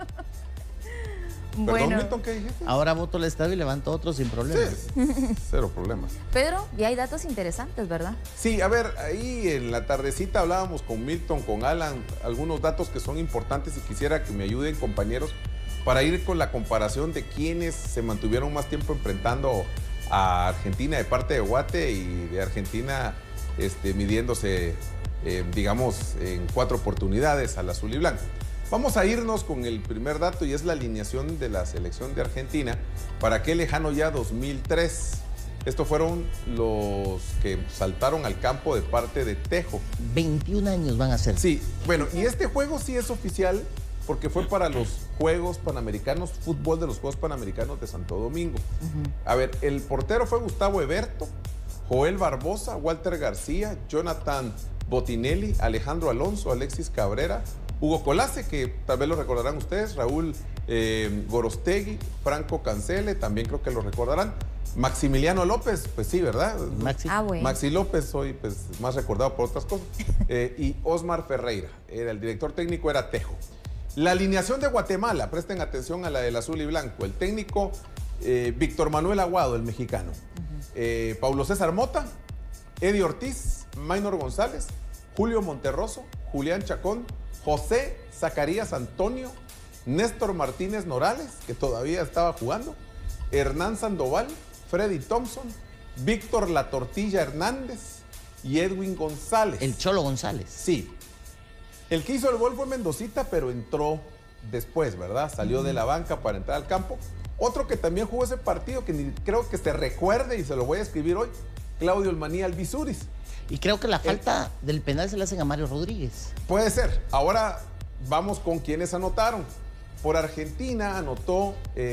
Bueno. Perdón, Milton, ¿qué dijiste? Ahora voto el estadio y levanto otro sin problemas. Sí, cero problemas. Pedro, y hay datos interesantes, ¿verdad? Sí, a ver, ahí en la tardecita hablábamos con Milton, con Alan, algunos datos que son importantes y quisiera que me ayuden, compañeros, para ir con la comparación de quienes se mantuvieron más tiempo enfrentando a Argentina de parte de Guate y de Argentina este, midiéndose, eh, digamos, en cuatro oportunidades al azul y blanco. Vamos a irnos con el primer dato y es la alineación de la selección de Argentina para aquel lejano ya dos mil tres. Estos fueron los que saltaron al campo de parte de Tejo. veintiún años van a ser. Sí, bueno, y este juego sí es oficial porque fue para los Juegos Panamericanos, fútbol de los Juegos Panamericanos de Santo Domingo. Uh-huh. A ver, el portero fue Gustavo Eberto, Joel Barbosa, Walter García, Jonathan Botinelli, Alejandro Alonso, Alexis Cabrera, Hugo Colase, que tal vez lo recordarán ustedes, Raúl eh, Gorostegui, Franco Cancele, también creo que lo recordarán. Maximiliano López, pues sí, ¿verdad? Maxi, ah, bueno. Maxi López, hoy pues más recordado por otras cosas. Eh, y Osmar Ferreira, era el director técnico era Tejo. La alineación de Guatemala, presten atención a la del azul y blanco. El técnico eh, Víctor Manuel Aguado, el mexicano. Uh-huh. eh, Paulo César Mota, Eddie Ortiz, Maynor González, Julio Monterroso, Julián Chacón, José Zacarías Antonio, Néstor Martínez Norales, que todavía estaba jugando, Hernán Sandoval, Freddy Thompson, Víctor La Tortilla Hernández y Edwin González. El Cholo González. Sí. El que hizo el gol fue Mendocita, pero entró después, ¿verdad? Salió uh-huh. de la banca para entrar al campo. Otro que también jugó ese partido, que ni creo que se recuerde y se lo voy a escribir hoy, Claudio Elmaní Albizuris. Y creo que la falta el, del penal se le hacen a Mario Rodríguez. Puede ser. Ahora vamos con quienes anotaron. Por Argentina anotó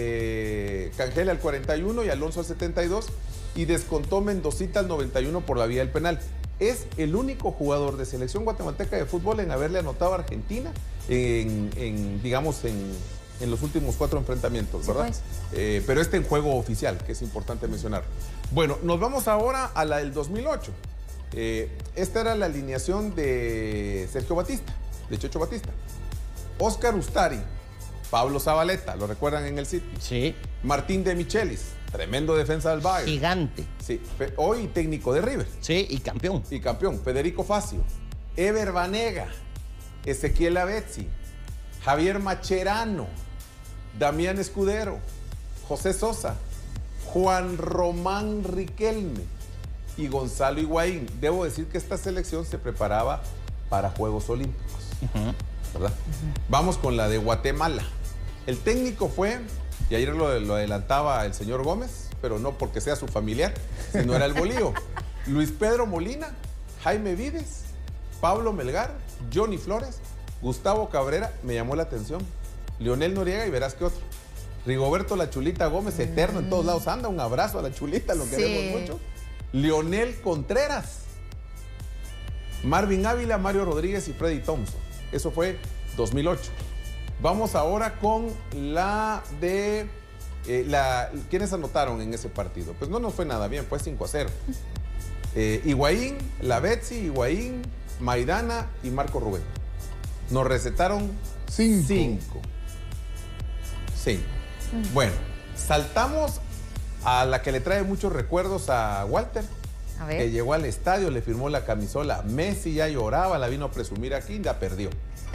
eh, Cangel al cuarenta y uno y Alonso al setenta y dos y descontó Mendocita al noventa y uno por la vía del penal. Es el único jugador de selección guatemalteca de fútbol en haberle anotado a Argentina en, en digamos, en, en los últimos cuatro enfrentamientos, ¿verdad? Sí, pues. eh, pero este en juego oficial, que es importante mencionar. Bueno, nos vamos ahora a la del dos mil ocho. Eh, esta era la alineación de Sergio Batista, de Checho Batista. Oscar Ustari, Pablo Zabaleta, ¿lo recuerdan en el City? Sí. Martín de Michelis, tremendo defensa del Bayern. Gigante. Sí, hoy técnico de River. Sí, y campeón. Y campeón. Federico Facio, Ever Banega, Ezequiel Avezzi, Javier Macherano, Damián Escudero, José Sosa, Juan Román Riquelme y Gonzalo Higuaín. Debo decir que esta selección se preparaba para Juegos Olímpicos, uh-huh. ¿verdad? Uh-huh. Vamos con la de Guatemala. El técnico fue, y ayer lo, lo adelantaba el señor Gómez, pero no porque sea su familiar, sino era el bolío. Luis Pedro Molina, Jaime Vides, Pablo Melgar, Johnny Flores, Gustavo Cabrera, me llamó la atención, Leonel Noriega y verás qué otro. Rigoberto La Chulita Gómez, eterno, en todos lados anda. Un abrazo a La Chulita, lo Sí. queremos mucho. Leonel Contreras, Marvin Ávila, Mario Rodríguez y Freddy Thompson. Eso fue dos mil ocho. Vamos ahora con la de... Eh, la, ¿quiénes anotaron en ese partido? Pues no nos fue nada bien, fue cinco a cero. Eh, Higuaín, La Betsy, Higuaín, Maidana y Marco Rubén. Nos recetaron Cinco. cinco. Cinco. Bueno, saltamos a la que le trae muchos recuerdos a Walter, A que ver. llegó al estadio, le firmó la camisola. Messi ya lloraba, la vino a presumir aquí, la perdió.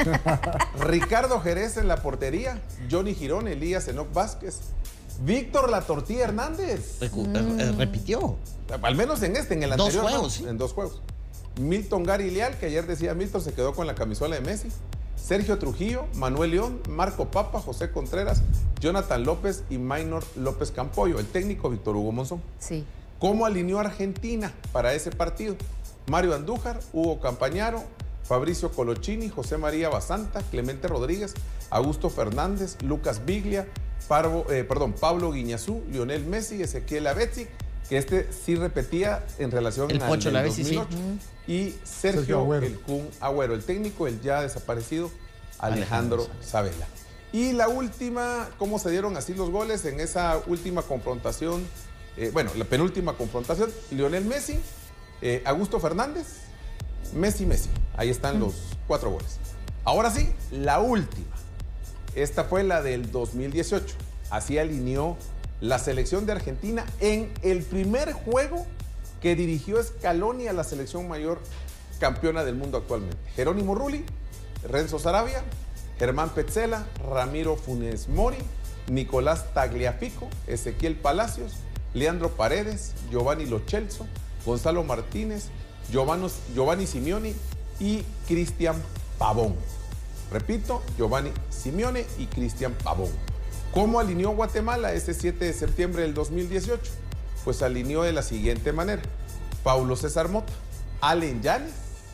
Ricardo Jerez en la portería, Johnny Girón, Elías Enoc Vázquez, Víctor La Tortilla Hernández. Recu- eh, repitió. Al menos en este, en el Dos anterior. juegos, no, sí. En dos juegos. Milton Gary Leal, que ayer decía Milton, se quedó con la camisola de Messi. Sergio Trujillo, Manuel León, Marco Papa, José Contreras, Jonathan López y Maynor López Campoyo. El técnico Víctor Hugo Monzón. Sí. ¿Cómo alineó a Argentina para ese partido? Mario Andújar, Hugo Campañaro, Fabricio Colochini, José María Basanta, Clemente Rodríguez, Augusto Fernández, Lucas Biglia, Parvo, eh, perdón, Pablo Guiñazú, Lionel Messi, Ezequiel Lavezzi, que este sí repetía en relación El al Pocho del Lavezzi, sí. dos mil ocho. Y Sergio, Sergio Agüero. el Kun Agüero, el técnico, el ya desaparecido Alejandro, Alejandro Sabela. Y la última, ¿cómo se dieron así los goles en esa última confrontación? Eh, bueno, la penúltima confrontación, Lionel Messi, eh, Augusto Fernández, Messi, Messi. Ahí están los cuatro goles. Ahora sí, la última. Esta fue la del dos mil dieciocho. Así alineó la selección de Argentina en el primer juego que dirigió Scaloni a la selección mayor campeona del mundo actualmente. Jerónimo Rulli, Renzo Sarabia, Germán Petzela, Ramiro Funes Mori, Nicolás Tagliafico, Ezequiel Palacios, Leandro Paredes, Giovanni Lo Celso, Gonzalo Martínez, Giovanni, Giovanni Simeone y Cristian Pavón. Repito, Giovanni Simeone y Cristian Pavón. ¿Cómo alineó Guatemala ese siete de septiembre del dos mil dieciocho? Pues alineó de la siguiente manera. Paulo César Mota, Allen Yanes,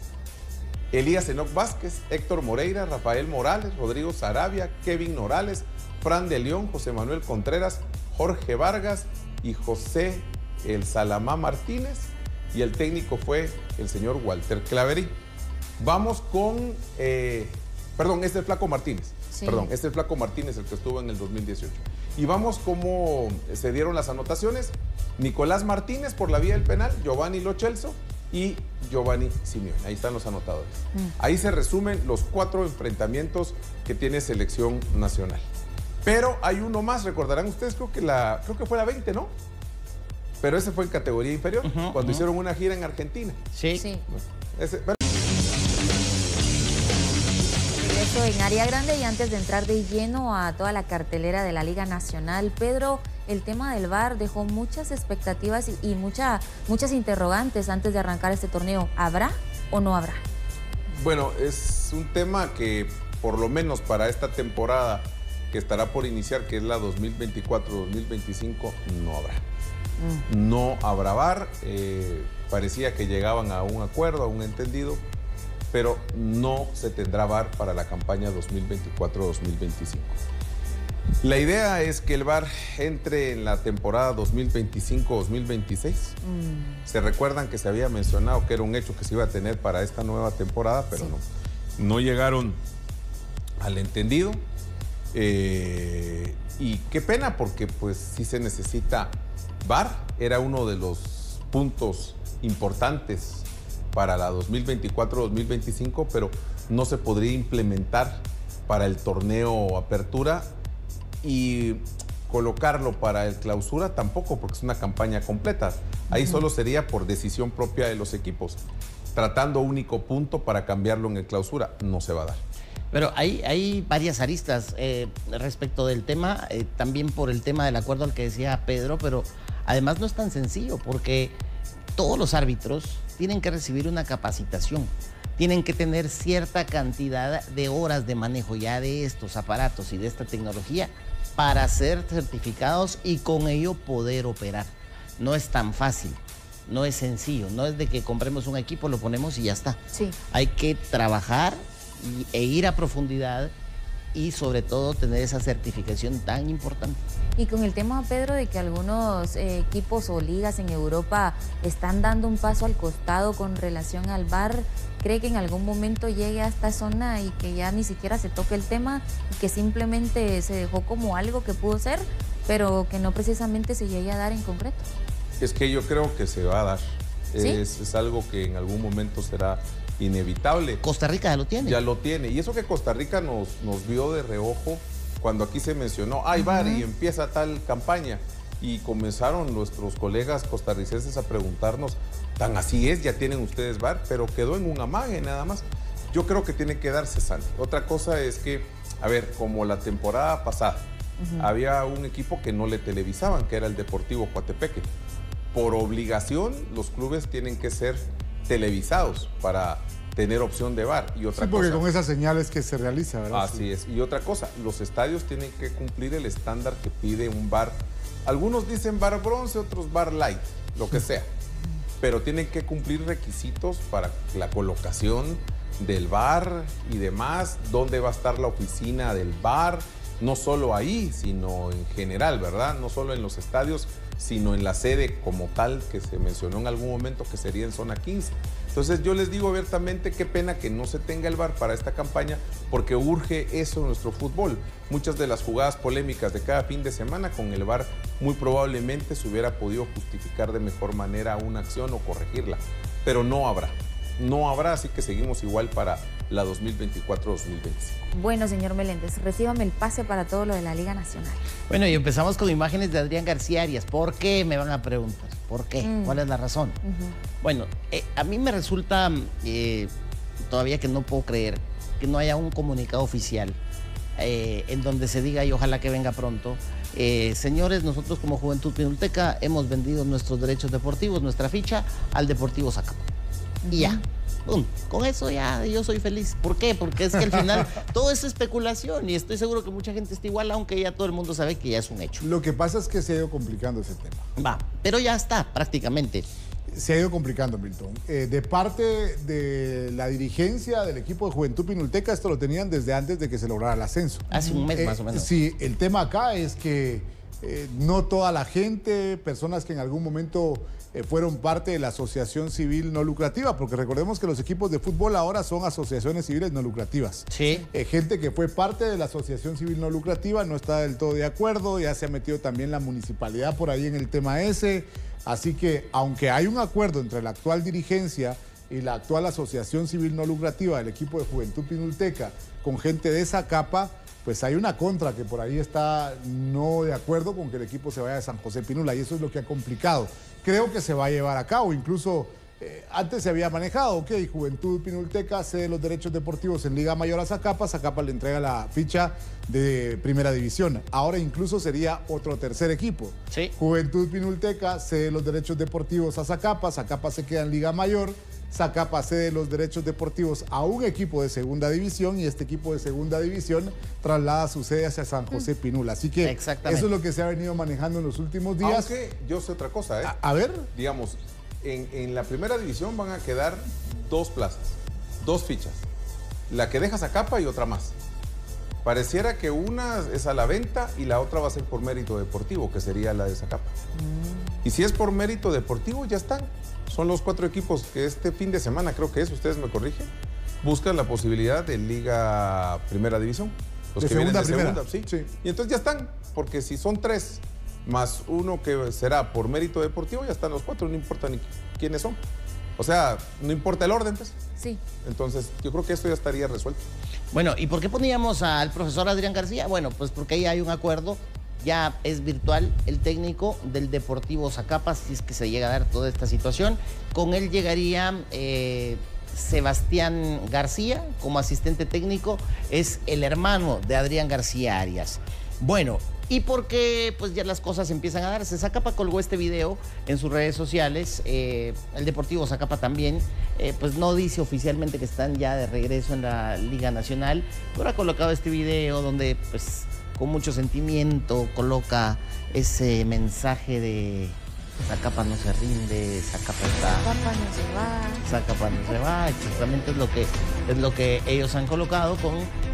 Elías Enoc Vázquez, Héctor Moreira, Rafael Morales, Rodrigo Sarabia, Kevin Norales, Fran de León, José Manuel Contreras, Jorge Vargas y José El Salamá Martínez. Y el técnico fue el señor Walter Claverí. Vamos con... Eh, perdón, este es Flaco Martínez. Sí. Perdón, este es Flaco Martínez, el que estuvo en el dos mil dieciocho. Y vamos cómo se dieron las anotaciones. Nicolás Martínez por la vía del penal, Giovanni Lo Celso y Giovanni Simeone. Ahí están los anotadores. Mm. Ahí se resumen los cuatro enfrentamientos que tiene selección nacional. Pero hay uno más, recordarán ustedes, creo que, la, creo que fue la veinte, ¿no? Pero ese fue en categoría inferior, Ujú, cuando ujú. hicieron una gira en Argentina. Sí. Sí. Ese, pero- Eso en área grande y antes de entrar de lleno a toda la cartelera de la Liga Nacional, Pedro, el tema del V A R dejó muchas expectativas y, y mucha, muchas interrogantes antes de arrancar este torneo. ¿Habrá o no habrá? Bueno, es un tema que por lo menos para esta temporada que estará por iniciar, que es la dos mil veinticuatro dos mil veinticinco, no habrá. Mm. No habrá V A R, eh, parecía que llegaban a un acuerdo, a un entendido, pero no se tendrá V A R para la campaña dos mil veinticuatro dos mil veinticinco. La idea es que el V A R entre en la temporada dos mil veinticinco dos mil veintiséis. Mm. Se recuerdan que se había mencionado que era un hecho que se iba a tener para esta nueva temporada, pero Sí. no. No llegaron al entendido. Eh, y qué pena, porque pues sí se necesita V A R. Era uno de los puntos importantes para la dos mil veinticuatro dos mil veinticinco, pero no se podría implementar para el torneo Apertura y colocarlo para el Clausura tampoco, porque es una campaña completa. Ahí uh-huh. solo sería por decisión propia de los equipos, tratando único punto para cambiarlo en el Clausura. No se va a dar. Pero hay, hay varias aristas eh, respecto del tema, eh, también por el tema del acuerdo al que decía Pedro, pero además no es tan sencillo, porque todos los árbitros tienen que recibir una capacitación, tienen que tener cierta cantidad de horas de manejo ya de estos aparatos y de esta tecnología para ser certificados y con ello poder operar. No es tan fácil, no es sencillo, no es de que compremos un equipo, lo ponemos y ya está. Sí. Hay que trabajar y, e ir a profundidad y sobre todo tener esa certificación tan importante. Y con el tema, Pedro, de que algunos eh, equipos o ligas en Europa están dando un paso al costado con relación al V A R, ¿cree que en algún momento llegue a esta zona y que ya ni siquiera se toque el tema y que simplemente se dejó como algo que pudo ser, pero que no precisamente se llegue a dar en concreto? Es que yo creo que se va a dar. ¿Sí? Es, es algo que en algún momento será inevitable. Costa Rica ya lo tiene. Ya lo tiene. Y eso que Costa Rica nos, nos vio de reojo cuando aquí se mencionó, hay V A R y empieza tal campaña. Y comenzaron nuestros colegas costarricenses a preguntarnos, tan así es, ya tienen ustedes V A R, pero quedó en un amague nada más. Yo creo que tiene que darse, Santi. Otra cosa es que, a ver, como la temporada pasada, uh-huh. había un equipo que no le televisaban, que era el Deportivo Coatepeque. Por obligación, los clubes tienen que ser televisados para tener opción de V A R. Y otra sí, porque cosa, con esas señales que se realiza, ¿verdad? Así sí. es. Y otra cosa, los estadios tienen que cumplir el estándar que pide un V A R. Algunos dicen V A R bronce, otros V A R light, lo que sea. Pero tienen que cumplir requisitos para la colocación del V A R y demás, dónde va a estar la oficina del V A R, no solo ahí, sino en general, ¿verdad? No solo en los estadios, sino en la sede como tal, que se mencionó en algún momento que sería en zona quince. Entonces yo les digo abiertamente, qué pena que no se tenga el V A R para esta campaña, porque urge eso en nuestro fútbol. Muchas de las jugadas polémicas de cada fin de semana con el V A R muy probablemente se hubiera podido justificar de mejor manera una acción o corregirla, pero no habrá. No habrá, así que seguimos igual para la dos mil veinticuatro dos mil veinticinco. Bueno, señor Meléndez, recíbame el pase para todo lo de la Liga Nacional. Bueno, y empezamos con imágenes de Adrián García Arias. ¿Por qué? Me van a preguntar. ¿Por qué? Mm. ¿Cuál es la razón? Uh-huh. Bueno, eh, a mí me resulta eh, todavía que no puedo creer que no haya un comunicado oficial eh, en donde se diga, y ojalá que venga pronto, eh, señores, nosotros como Juventud Pinulteca hemos vendido nuestros derechos deportivos, nuestra ficha, al Deportivo Zacapa. Uh-huh. Y ya. Boom. Con eso ya yo soy feliz. ¿Por qué? Porque es que al final todo es especulación y estoy seguro que mucha gente está igual, aunque ya todo el mundo sabe que ya es un hecho. Lo que pasa es que se ha ido complicando ese tema. Va, pero ya está prácticamente. Se ha ido complicando, Milton. Eh, de parte de la dirigencia del equipo de Juventud Pinulteca, esto lo tenían desde antes de que se lograra el ascenso. Hace un mes eh, más o menos. Sí, el tema acá es que eh, no toda la gente, personas que en algún momento eh, fueron parte de la asociación civil no lucrativa, porque recordemos que los equipos de fútbol ahora son asociaciones civiles no lucrativas. Sí. Eh, gente que fue parte de la asociación civil no lucrativa no está del todo de acuerdo, ya se ha metido también la municipalidad por ahí en el tema ese. Así que, aunque hay un acuerdo entre la actual dirigencia y la actual asociación civil no lucrativa del equipo de Juventud Pinulteca con gente de esa capa, pues hay una contra que por ahí está no de acuerdo con que el equipo se vaya a San José Pinula, y eso es lo que ha complicado. Creo que se va a llevar a cabo, incluso eh, antes se había manejado, ok, Juventud Pinulteca cede los derechos deportivos en Liga Mayor a Zacapa, Zacapa le entrega la ficha de Primera División. Ahora incluso sería otro tercer equipo. Sí. Juventud Pinulteca cede los derechos deportivos a Zacapa, Zacapa se queda en Liga Mayor, Zacapa cede los derechos deportivos a un equipo de Segunda División y este equipo de Segunda División traslada su sede hacia San José Pinula. Así que eso es lo que se ha venido manejando en los últimos días. Aunque yo sé otra cosa, ¿eh? A, a ver. Digamos, en, en la Primera División van a quedar dos plazas, dos fichas. La que deja Zacapa y otra más. Pareciera que una es a la venta y la otra va a ser por mérito deportivo, que sería la de Zacapa. Mm. Y si es por mérito deportivo, ya están. Son los cuatro equipos que este fin de semana, creo que es, ustedes me corrigen, buscan la posibilidad de Liga Primera División. Los de que segunda, vienen de primera. segunda, sí. sí. Y entonces ya están, porque si son tres más uno que será por mérito deportivo, ya están los cuatro, no importa ni quiénes son. O sea, no importa el orden, pues. Sí. Entonces, yo creo que esto ya estaría resuelto. Bueno, ¿y por qué poníamos al profesor Adrián García? Bueno, pues porque ahí hay un acuerdo, ya es virtual el técnico del Deportivo Zacapa, si es que se llega a dar toda esta situación. Con él llegaría eh, Sebastián García como asistente técnico, es el hermano de Adrián García Arias. Bueno, ¿y por qué pues ya las cosas empiezan a darse? Zacapa colgó este video en sus redes sociales, eh, el Deportivo Zacapa también, eh, pues no dice oficialmente que están ya de regreso en la Liga Nacional, pero ha colocado este video donde pues con mucho sentimiento coloca ese mensaje de Zacapa no se rinde, Zacapa está... Zacapa no se va. Zacapa no se va, exactamente es lo que, es lo que ellos han colocado con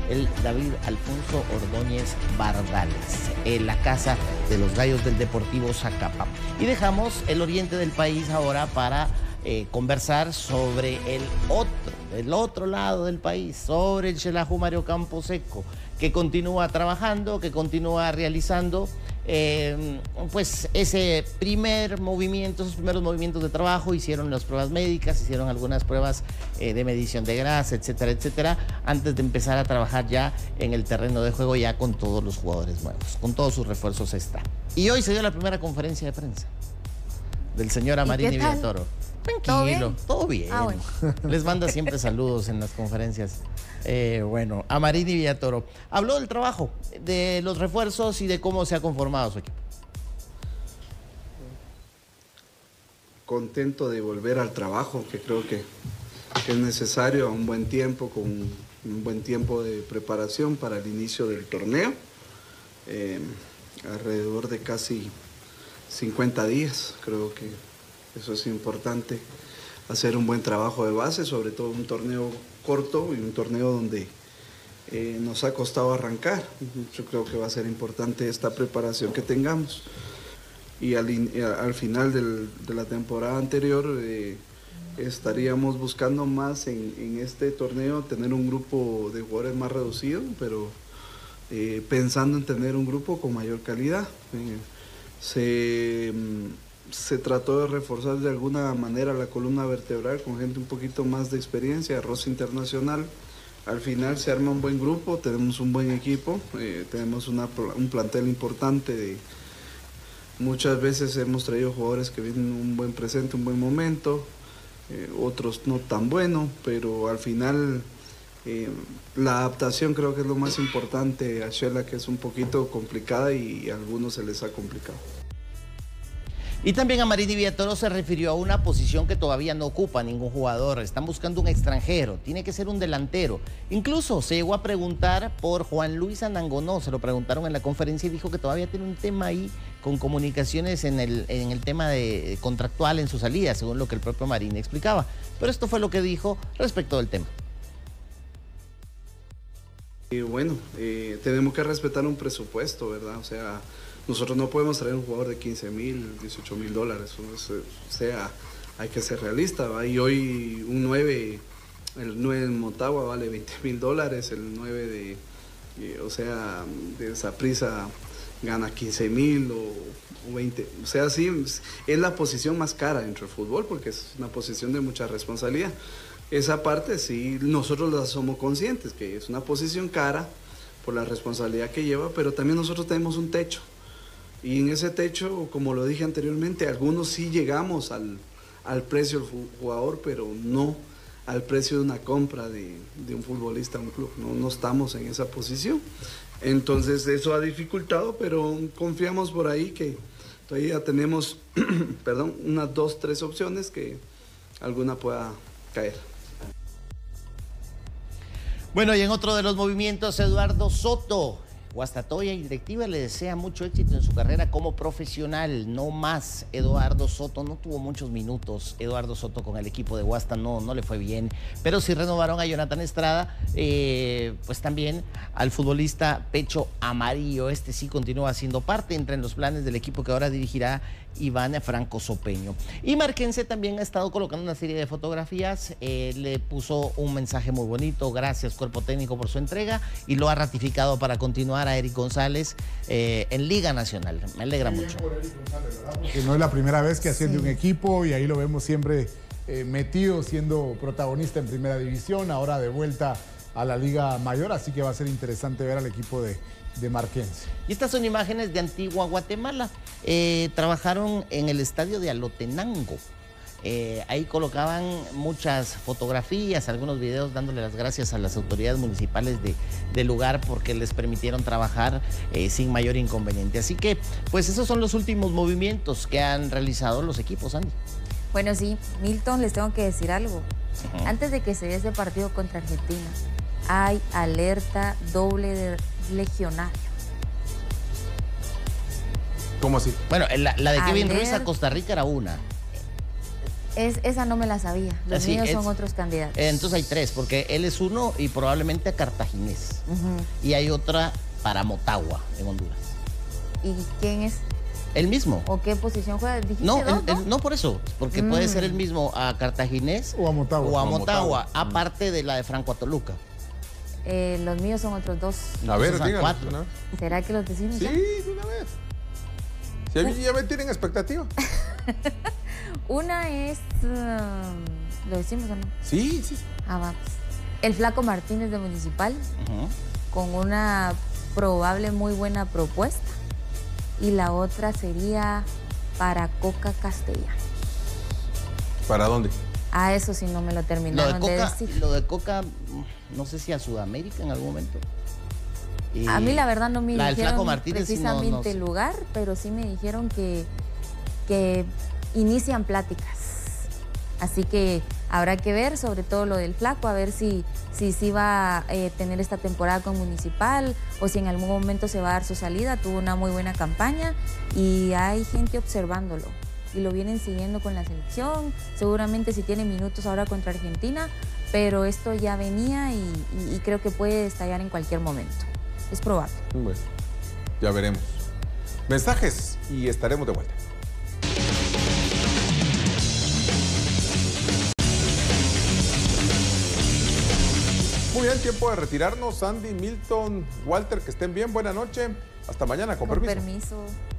el David Alfonso Ordóñez Bardales, en la casa de los Gallos del Deportivo Zacapa. Y dejamos el oriente del país ahora para eh, conversar sobre el otro, el otro lado del país, sobre el Xelajú Mario Camposeco, que continúa trabajando, que continúa realizando Eh, pues ese primer movimiento, esos primeros movimientos de trabajo. Hicieron las pruebas médicas, hicieron algunas pruebas eh, de medición de grasa, etcétera, etcétera, antes de empezar a trabajar ya en el terreno de juego, ya con todos los jugadores nuevos, con todos sus refuerzos está. Y hoy se dio la primera conferencia de prensa del señor Amarini Villatoro. Tranquilo, todo bien. Todo bien. Ah, bueno. Les manda siempre saludos en las conferencias. Eh, bueno, Amarini Villatoro habló del trabajo, de los refuerzos y de cómo se ha conformado su equipo. Contento de volver al trabajo, que creo que, que es necesario a un buen tiempo, con un buen tiempo de preparación para el inicio del torneo. Eh, alrededor de casi cincuenta días, creo que eso es importante, hacer un buen trabajo de base, sobre todo un torneo corto y un torneo donde eh, nos ha costado arrancar. Yo creo que va a ser importante esta preparación que tengamos. Y al, al final del, de la temporada anterior eh, estaríamos buscando más en, en este torneo tener un grupo de jugadores más reducido, pero eh, pensando en tener un grupo con mayor calidad. Eh, se... Se trató de reforzar de alguna manera la columna vertebral con gente un poquito más de experiencia, roce internacional. Al final se arma un buen grupo, tenemos un buen equipo, eh, tenemos una, un plantel importante. De, muchas veces hemos traído jugadores que vienen un buen presente, un buen momento, eh, otros no tan bueno, pero al final eh, la adaptación creo que es lo más importante a Xela, que es un poquito complicada y a algunos se les ha complicado. Y también Amarini Villatoro se refirió a una posición que todavía no ocupa ningún jugador. Están buscando un extranjero, tiene que ser un delantero. Incluso se llegó a preguntar por Juan Luis Anangonó, se lo preguntaron en la conferencia y dijo que todavía tiene un tema ahí con comunicaciones en el, en el tema de contractual en su salida, según lo que el propio Amarini explicaba. Pero esto fue lo que dijo respecto del tema. Y bueno, eh, tenemos que respetar un presupuesto, ¿verdad? O sea, nosotros no podemos traer un jugador de quince mil, dieciocho mil dólares. O sea, hay que ser realista, ¿va? Y hoy un nueve, el nueve en Motagua vale veinte mil dólares, el nueve de, eh, o sea, de Saprissa gana quince mil o, o veinte. O sea, sí, es la posición más cara dentro del fútbol porque es una posición de mucha responsabilidad. Esa parte sí, nosotros la somos conscientes, que es una posición cara por la responsabilidad que lleva, pero también nosotros tenemos un techo. Y en ese techo, como lo dije anteriormente, algunos sí llegamos al, al precio del jugador, pero no al precio de una compra de, de un futbolista a un club. No, no estamos en esa posición. Entonces eso ha dificultado, pero confiamos por ahí que todavía tenemos perdón, unas dos, tres opciones que alguna pueda caer. Bueno, y en otro de los movimientos, Eduardo Soto. Guastatoya y directiva le desea mucho éxito en su carrera como profesional, no más. Eduardo Soto no tuvo muchos minutos. Eduardo Soto con el equipo de Guasta no, no le fue bien, pero sí renovaron a Jonathan Estrada, eh, pues también al futbolista Pecho Amarillo. Este sí continúa siendo parte entre los planes del equipo que ahora dirigirá Iván Franco Sopeño. Y Marquense también ha estado colocando una serie de fotografías, eh, le puso un mensaje muy bonito, gracias cuerpo técnico por su entrega, y lo ha ratificado para continuar a Eric González eh, en Liga Nacional. Me alegra mucho. Que no es la primera vez que asciende sí. un equipo y ahí lo vemos siempre eh, metido, siendo protagonista en primera división, ahora de vuelta a la Liga Mayor, así que va a ser interesante ver al equipo de, de Marquense. Y estas son imágenes de Antigua Guatemala. Eh, trabajaron en el estadio de Alotenango. Eh, ahí colocaban muchas fotografías, algunos videos dándole las gracias a las autoridades municipales de, del lugar porque les permitieron trabajar eh, sin mayor inconveniente. Así que, pues esos son los últimos movimientos que han realizado los equipos, Andy. Bueno, sí, Milton, les tengo que decir algo. Uh-huh. Antes de que se dé ese partido contra Argentina, hay alerta doble de legionario. ¿Cómo así? Bueno, la, la de Kevin Ruiz a Costa Rica era una. Es, esa no me la sabía. Los Así míos es. son otros candidatos. Eh, Entonces hay tres, porque él es uno y probablemente a Cartaginés. Ujú. Y hay otra para Motagua, en Honduras. ¿Y quién es? El mismo. ¿O qué posición juega? ¿Dijiste No, dos, el- el- no por eso, porque puede Mm. ser el mismo a Cartaginés O a Motagua. o a O a Motagua, Motagua. aparte de la de Franco a Toluca. Eh, los míos son otros dos. A ver, Entonces son díganos. cuatro. de una vez. ¿Será que los decimos Sí, ya? de una vez. Si a mí ya me tienen expectativa. Una es... um, ¿lo decimos o no? Sí, sí. Ah, vamos. El Flaco Martínez de Municipal, Ujú. con una probable muy buena propuesta. Y la otra sería para Coca Castellano. ¿Para dónde? Ah, eso sí no me lo Lo de, terminaron de, Coca, decir. lo de Coca, mm, no sé si a Sudamérica en algún momento. Y A mí la verdad no me la del dijeron Flaco Martínez sí, no- precisamente no sé. el lugar, pero sí me dijeron que, que inician pláticas. Así que habrá que ver sobre todo lo del Flaco, a ver si si, si va a eh, tener esta temporada con Municipal o si en algún momento se va a dar su salida. Tuvo una muy buena campaña y hay gente observándolo y lo vienen siguiendo con la selección, seguramente si tiene minutos ahora contra Argentina, pero esto ya venía y, y- y creo que puede estallar en cualquier momento. Es probable. Bueno, ya veremos. Mensajes y estaremos de vuelta. Muy bien, tiempo de retirarnos. Sandy, Milton, Walter, que estén bien. Buena noche. Hasta mañana, con, Con permiso. permiso.